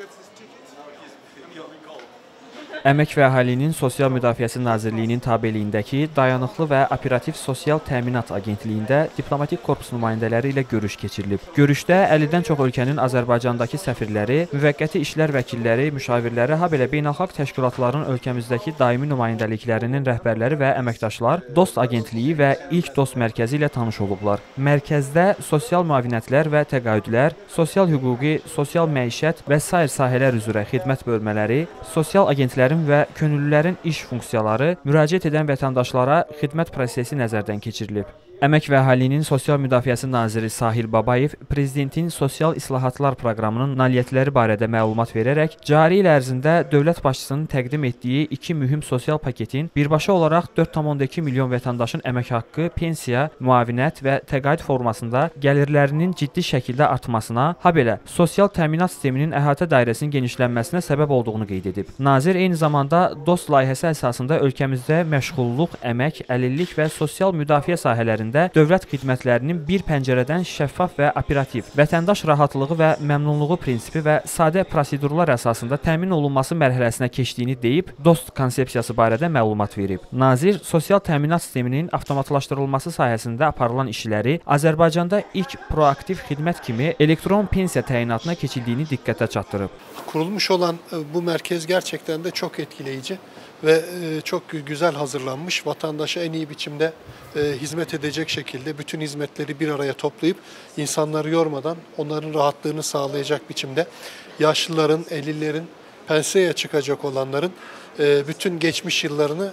Əmək və Əhalinin Sosial Müdafiəsi Nazirliyinin tabeliyindəki Dayanıqlı və Operativ Sosial Təminat Agentliyində diplomatik korpus nümayəndələri ilə görüş keçirilib. Görüşdə 50-dən çox ölkənin Azərbaycandakı səfirləri, müvəqqəti işlər vəkilləri, müşavirləri, habelə beynəlxalq təşkilatların ölkəmizdəki daimi nümayəndəliklərinin rəhbərləri və əməkdaşlar DOST Agentliyi və İlk DOST Mərkəzi ilə tanış olublar. Mərkəzdə sosial müavinətlər və təqaüdlər, sosial hüquqi, sosial məişət və sair sahələr üzrə xidmət bölmələri, sosial agentlərin və könüllülərin iş funksiyaları, müraciət edən vətəndaşlara xidmət prosesi nəzərdən keçirilib. Əmək və Əhalinin Sosial Müdafiəsi Naziri Sahil Babayev Prezidentin Sosial İslahatlar Proqramının nailiyyətləri barədə məlumat verərək, cari il ərzində dövlət başçısının təqdim etdiyi iki mühüm sosial paketin birbaşa olaraq 4,2 milyon vətəndaşın əmək haqqı, pensiya, müavinət və təqaüd formasında gəlirlərinin ciddi şəkildə artmasına, habelə sosial təminat sisteminin əhatə dairəsinin genişlənməsinə səbəb olduğunu qeyd edib. Nazir eyni zamanda DOST layihəsi əsasında ölkəmizdə məşğulluq, əmək, əlillik və sosial müdafiə sahələrində dövlət xidmətlərinin bir pəncərədən şəffaf və operativ, vətəndaş rahatlığı və məmnunluğu prinsipi və sadə prosedurlar əsasında təmin olunması mərhələsinə keçdiyini deyib, DOST konsepsiyası barədə məlumat verib. Nazir, sosial təminat sisteminin avtomatlaşdırılması sahəsində aparılan işləri Azərbaycanda ilk proaktiv xidmət kimi elektron pensiya təyinatına keçildiyini diqqətə çatdırıb. Kurulmuş olan bu merkez gerçekten de çok etkileyici ve çok güzel hazırlanmış. Vatandaşa en iyi biçimde hizmet edecek şekilde bütün hizmetleri bir araya toplayıp insanları yormadan onların rahatlığını sağlayacak biçimde yaşlıların, ellilerin, pensiyeye çıkacak olanların bütün geçmiş yıllarını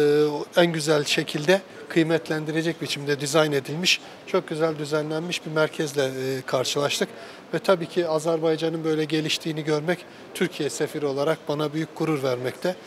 en güzel şekilde kıymetlendirecek biçimde dizayn edilmiş, çok güzel düzenlenmiş bir merkezle karşılaştık. Ve tabii ki Azerbaycan'ın böyle geliştiğini görmek Türkiye sefiri olarak bana büyük gurur vermekte.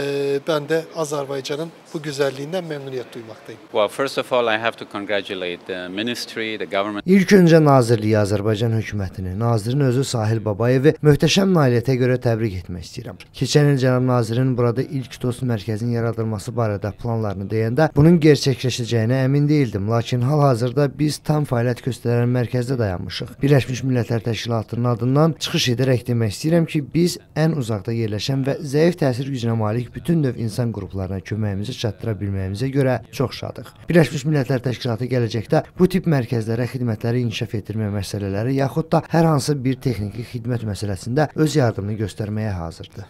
Ben de Azerbaycan'ın bu güzelliğinden memnuniyet duymaktayım. Well, first of all, I have to congratulate the ministry, the government. İlk öncə Nazirliyi, Azərbaycan hökumətini, nazirin özü Sahil Babayevi möhtəşəm nailiyyətə görə təbrik etmək istəyirəm. Keçən il cənab nazirin burada ilk DOST mərkəzinin yaradılması barədə planlarını deyəndə bunun gerçəkləşəcəyinə əmin değildim. Lakin hal-hazırda biz tam fəaliyyət göstərən mərkəzdə dayanmışıq. Birləşmiş Millətlər Təşkilatının adından çıxış edərək demək istəyirəm ki, biz ən uzaqda yerləşən və zəif təsir gücünə malik bütün növ insan qruplarına köməyimizi çatdıra bilməyimizə görə çox şadıq. Birləşmiş Millətlər Təşkilatı gələcəkdə bu tip mərkəzlərə xidmətləri inkişaf etdirmə məsələləri yaxud da hər hansı bir texniki xidmət məsələsində öz yardımını göstərməyə hazırdır.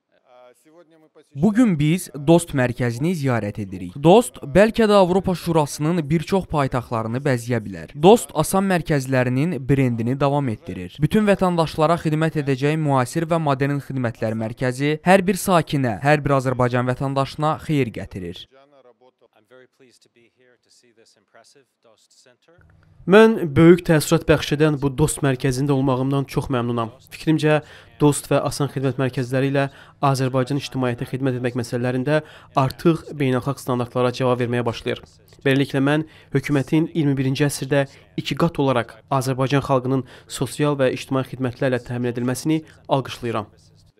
Bugün biz DOST mərkəzini ziyarət edirik. DOST bəlkə də Avropa Şurasının bir çox paytaxtlarını bəzəyə bilər. DOST asan mərkəzlərinin brendini davam etdirir. Bütün vətəndaşlara xidmət edəcək müasir və modern xidmətlər mərkəzi hər bir sakinə, hər bir Azərbaycan vətəndaşına xeyir gətirir. Mən böyük təəssürat bəxş edən bu DOST mərkəzində olmağımdan çox məmnunam. Fikrimcə, DOST və asan xidmət mərkəzləri ilə Azərbaycan ictimaiyyətə xidmət etmək məsələlərində artıq beynəlxalq standartlara cavab verməyə başlayır. Beləliklə, mən hökumətin 21-ci əsrdə 2 qat olaraq Azərbaycan xalqının sosial və ictimai xidmətlərlə təmin edilməsini alqışlayıram.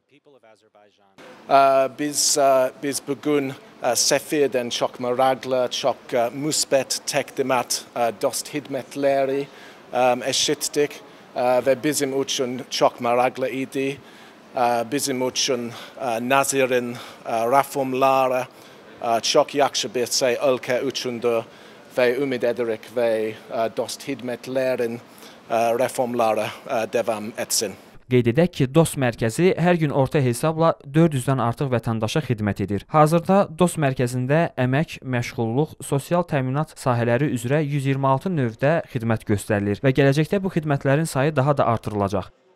Biz bugün Sefir'den çok meraklı, çok müsbet tekdimat DOST hizmetleri eşittik ve bizim için çok meraklı idi. Bizim için Nazir'in reformları çok yakşı bir şey ülke içinde ve ümit ederek ve DOST hizmetlerin reformları devam etsin. Qeyd edək ki, DOST mərkəzi hər gün orta hesabla 400-dən artıq vətəndaşa xidmət edir. Hazırda DOST mərkəzində əmək, məşğulluq, sosial təminat sahələri üzrə 126 növdə xidmət göstərilir və gələcəkdə bu xidmətlərin sayı daha da artırılacaq.